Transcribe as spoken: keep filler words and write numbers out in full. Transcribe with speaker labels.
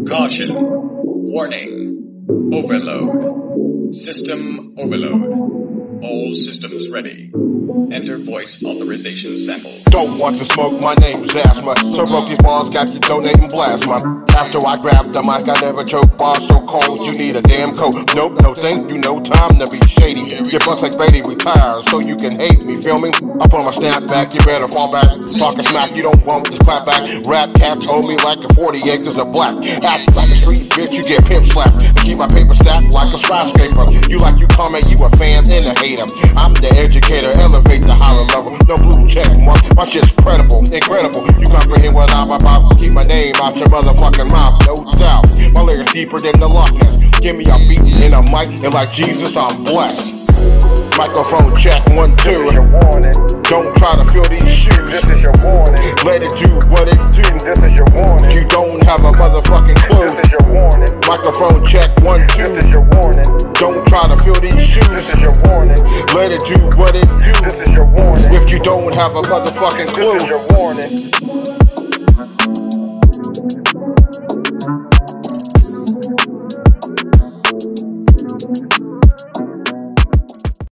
Speaker 1: Caution. Warning. Overload. System overload. All systems ready. Enter voice authorization sample.
Speaker 2: Don't want to smoke, my name's asthma. So broke these balls, got you donating plasma. After I grab the mic, I never choke. Bars so cold, you need a damn coat. Nope, no thank you, no time to be shady. Your Bucs like Brady retires, so you can hate me, feel me? I put my snapback, you better fall back. Talking smack, you don't want this clap back. Rap cap hold me like a forty acres of black. Act like a street bitch, you get pimp slapped. Keep my paper stacked like a skyscraper. You like you comment, you a fan and a hater. I'm the educator, elevate the higher level. No blue check mark, my shit's credible, incredible. You comprehend what I'm about. Keep my name out your motherfucking mouth, no doubt. My lyrics deeper than the loch ness. Give me a beat and a mic, and like Jesus, I'm blessed. Microphone check, one, two. Don't try to fill these shoes.
Speaker 3: This is your warning.
Speaker 2: Let it do what it do.
Speaker 3: This is your warning.
Speaker 2: You don't have a motherfucking clue.
Speaker 3: This is your warning.
Speaker 2: Microphone check, one, two.
Speaker 3: This is your warning.
Speaker 2: Don't try to fill these shoes.
Speaker 3: This is your warning.
Speaker 2: Let it do what it do.
Speaker 3: This is your warning.
Speaker 2: If you don't have a motherfucking clue.
Speaker 3: This is your warning.